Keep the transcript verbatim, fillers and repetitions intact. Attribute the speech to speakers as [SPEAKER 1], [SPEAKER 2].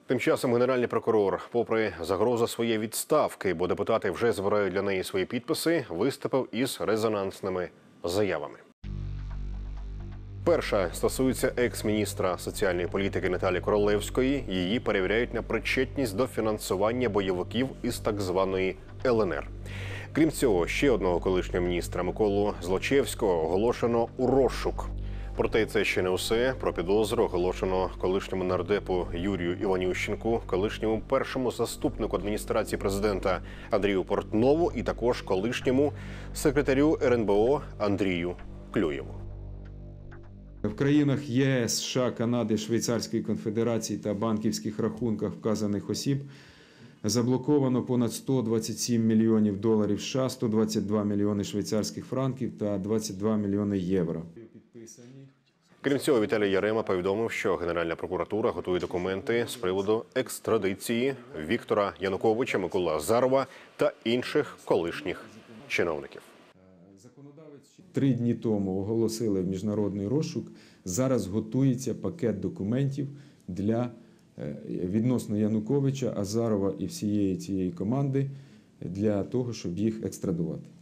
[SPEAKER 1] Тим часом генеральний прокурор, попри загрозу своєї відставки, бо депутати вже збирають для неї свої підписи, виступив із резонансними заявами. Перша стосується екс-міністра соціальної політики Наталії Королевської. Її перевіряють на причетність до фінансування бойовиків із так званої Л Н Р. Крім цього, ще одного колишнього міністра Миколу Злочевського оголошено у розшук. Проте це ще не усе. Про підозру оголошено колишньому нардепу Юрію Іванющенку, колишньому першому заступнику адміністрації президента Андрію Портнову і також колишньому секретарю Ер Ен Бе О Андрію Клюєву.
[SPEAKER 2] В країнах Є Е С, США, Канади, Швейцарської конфедерації та банківських рахунках вказаних осіб заблоковано понад сто двадцять сім мільйонів доларів США, сто двадцять два мільйони швейцарських франків та двадцять два мільйони євро.
[SPEAKER 1] Крім цього, Віталій Ярема повідомив, що Генеральна прокуратура готує документи з приводу екстрадиції Віктора Януковича, Миколи Азарова та інших колишніх чиновників.
[SPEAKER 2] Три дні тому оголосили міжнародний розшук. Зараз готується пакет документів для відносно Януковича, Азарова і всієї цієї команди для того, щоб їх екстрадувати.